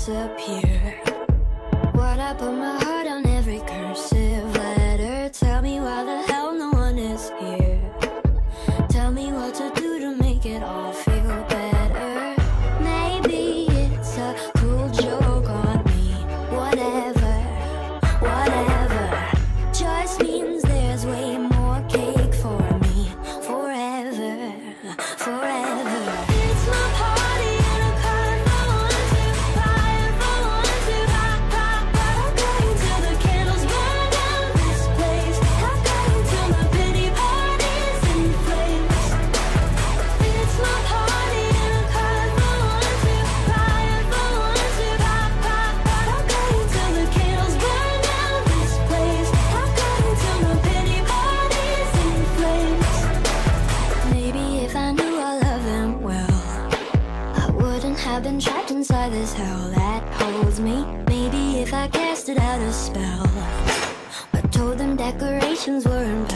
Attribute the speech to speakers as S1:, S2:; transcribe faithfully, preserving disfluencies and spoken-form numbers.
S1: disappear. Why'd I put my heart on every cursive letter? Tell me why the hell no one is here. Tell me what to do to make it all feel better. Maybe it's a cruel joke on me. Whatever, whatever. Just means there's way more cake for me. Forever, forever. It's my party and a card for one to fire for one to pop, pop, pop. I'm going till the candles burn down this place. I'm going till my pity party's in flames. It's my party and a card for one to fire for one to pop, pop, pop. I'm going till the candles burn down this place. I'm going till my pity party's in flames. Maybe if I knew I loved them well, I wouldn't have been trapped inside this hell that holds me. Maybe if I casted out a spell, but told them decorations were in place.